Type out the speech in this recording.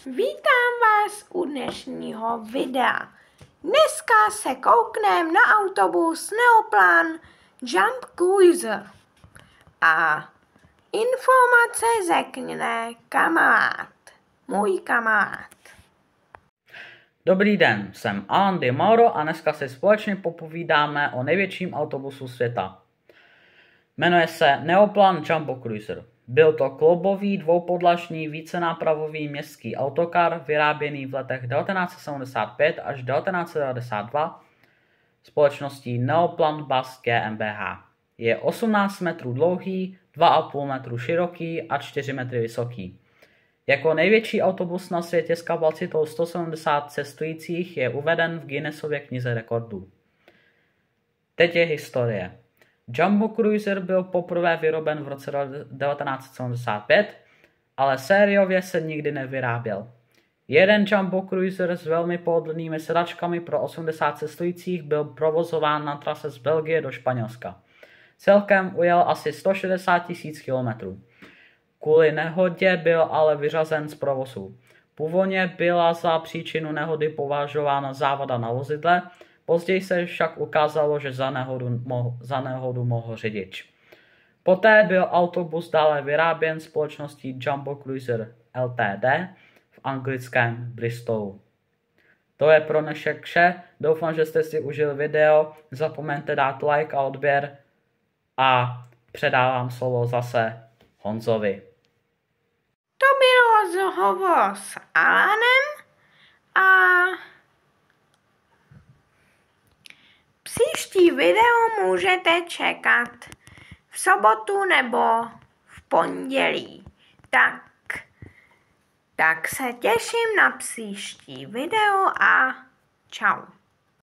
Vítám vás u dnešního videa. Dneska se koukneme na autobus Neoplan Jump Cruiser. A informace řekne kamarád, můj kamarád. Dobrý den, jsem Alan Di Mauro a dneska si společně popovídáme o největším autobusu světa. Jmenuje se Neoplan Jumbo Cruiser. Byl to kloubový dvoupodlažní vícenápravový městský autokar vyráběný v letech 1975 až 1992 společností Neoplan Bus GmbH. Je 18 metrů dlouhý, 2,5 metru široký a 4 metry vysoký. Jako největší autobus na světě s kapacitou 170 cestujících je uveden v Guinnessově knize rekordů. Teď je historie. Jumbo Cruiser byl poprvé vyroben v roce 1975, ale sériově se nikdy nevyráběl. Jeden Jumbo Cruiser s velmi pohodlnými sedačkami pro 80 cestujících byl provozován na trase z Belgie do Španělska. Celkem ujel asi 160 000 kilometrů. Kvůli nehodě byl ale vyřazen z provozu. Původně byla za příčinu nehody považována závada na vozidle, později se však ukázalo, že za nehodu mohl řidič. Poté byl autobus dále vyráběn společností Jumbo Cruiser Ltd. V anglickém Bristolu. To je pro dnešek vše, doufám, že jste si užili video, zapomeňte dát like a odběr a předávám slovo zase Honzovi. To byl rozhovor s Alanem a příští video můžete čekat v sobotu nebo v pondělí. Tak se těším na příští video a čau.